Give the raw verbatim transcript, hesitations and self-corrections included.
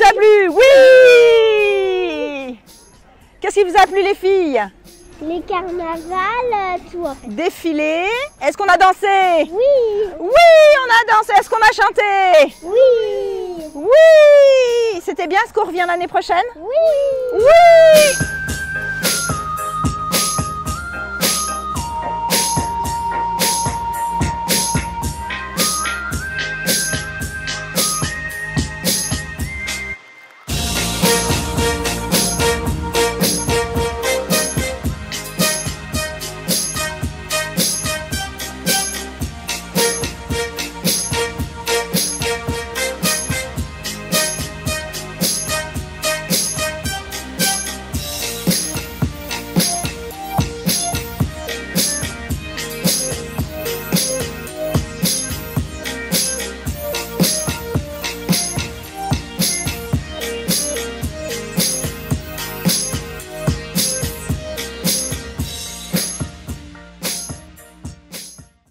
vous a plu? Oui! Qu'est-ce qui vous a plu, les filles? Les carnavals, tout en fait. Défilé. Est-ce qu'on a dansé? Oui. Oui, on a dansé. Est-ce qu'on a chanté? Oui. Oui. C'était bien. Est-ce qu'on revient l'année prochaine? Oui. Oui.